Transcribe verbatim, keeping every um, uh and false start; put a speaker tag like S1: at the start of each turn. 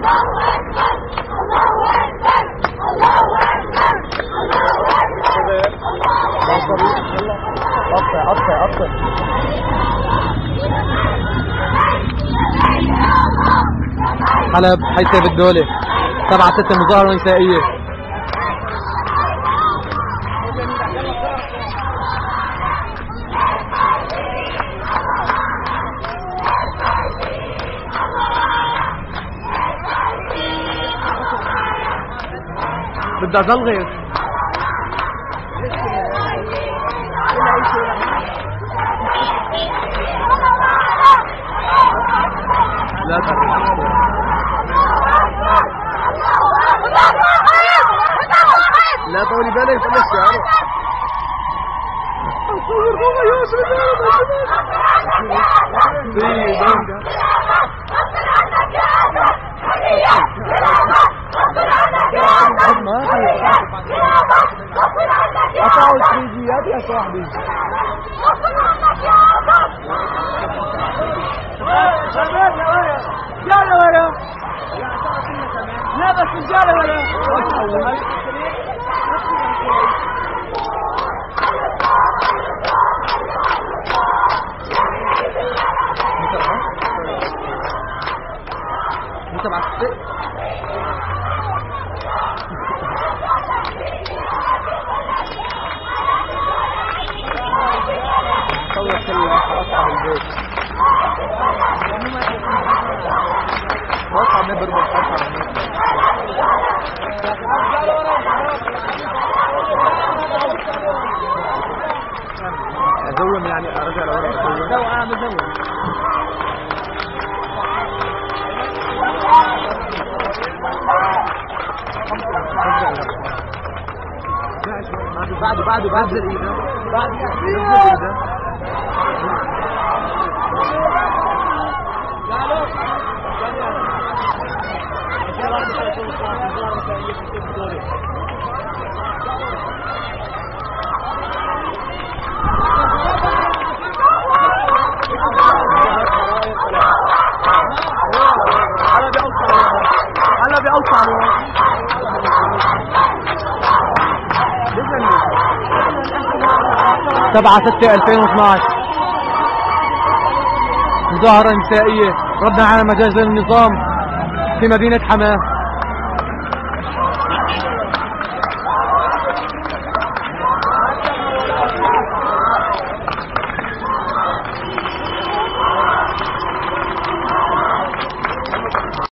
S1: قطع قطع قطع. حلب حي سيف الدولة سبعة ستة مظاهرة نسائية. بدها ظل غير لا لا طولي بالك في الشارع. اصور بابا يوسف ما في قطعوا الثريجيات يا صاحبي. شباب يا ولد رجاله ولا لا بس رجاله ولا انت بعت صور كله اقطع البيت وقع نبر بالقطع ازوم يعني ارجع لورا ازوم اعمل زوم بعده بعده بعد الايده بعد الايده هلا بأوسع سبعة ستة ألفين واثناشر مظاهرة نسائية ردنا على مجازر النظام في مدينة حماه.